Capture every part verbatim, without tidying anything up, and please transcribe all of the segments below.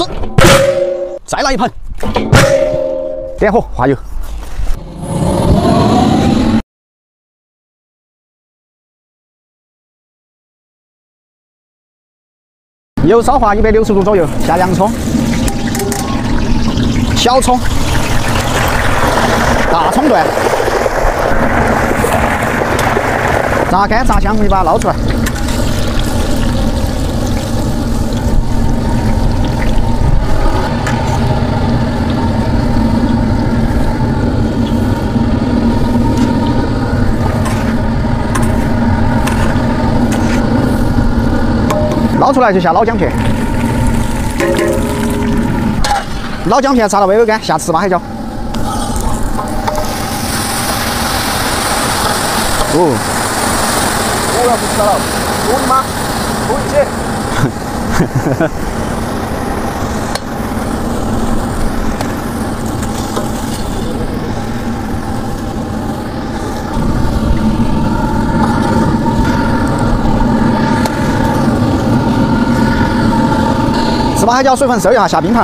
是，再来一盆，点火滑油。 油烧滑一百六十度左右，下洋葱、小葱、大葱段，炸干炸香，你把它捞出来。捞出来就下老姜片，老姜片炸到微微干，下糍粑海椒。哦，我要不吃了，我你妈，我一起。糍粑海椒水分收一下，下冰糖。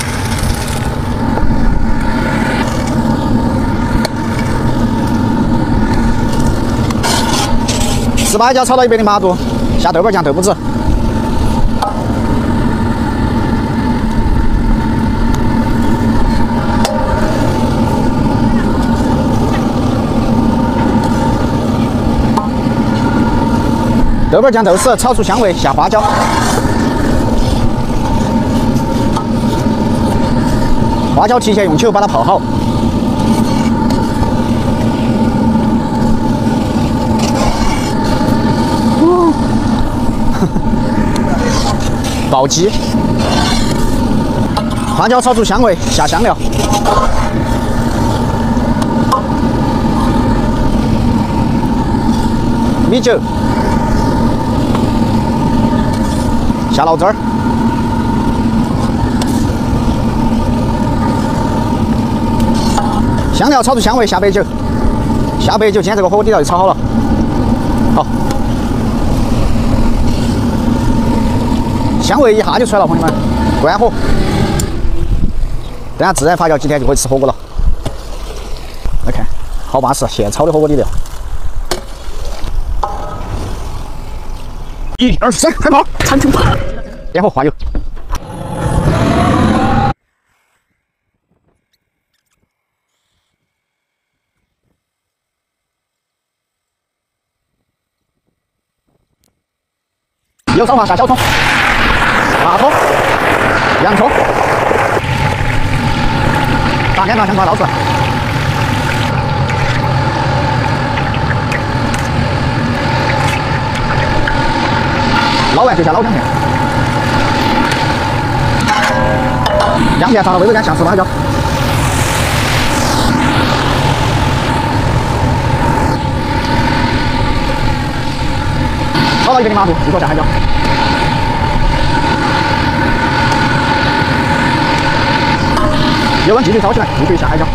糍粑海椒炒到一百零八度，下豆瓣酱、豆腐籽。豆瓣酱、豆豉炒出香味，下花椒。 花椒提前用酒把它泡好，爆鸡，花椒炒出香味，下香料，米酒，下醪汁儿。 香料炒出香味，下白酒，下白酒，今天这个火锅底料就炒好了。好，香味一下就出来了，朋友们，关火。等下自然发酵，今天就可以吃火锅了。来看，好巴适，现炒的火锅底料。一二三，开炮！产出，点火，滑油。 油烧滑下小葱、大葱、洋葱，炸干炸香把它捞出来。捞完就下老姜片，姜片炸到微微干，下糍粑海椒。炒到一百零八度，继续下海椒。 油温继续烧起来，继续下海椒。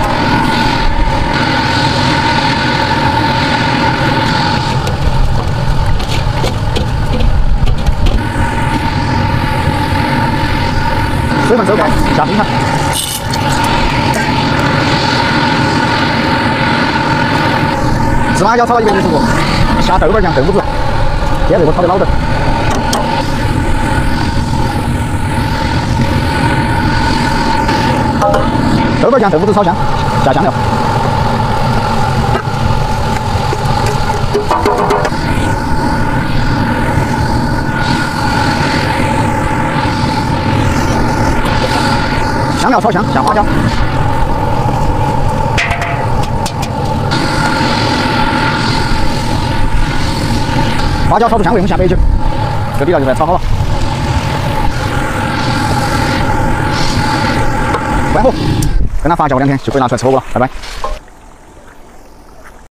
水分收干，下冰糖。糍粑海椒炒到一百六十度，下豆瓣酱、豆腐籽，今天这个炒的老豆。 豆瓣酱、豆腐籽炒香，下香料。香料炒香，下花椒。花椒炒出香味，我们下白酒，这底料就快炒好了。关火。 跟它发酵两天就可以拿出来吃火锅了，拜拜。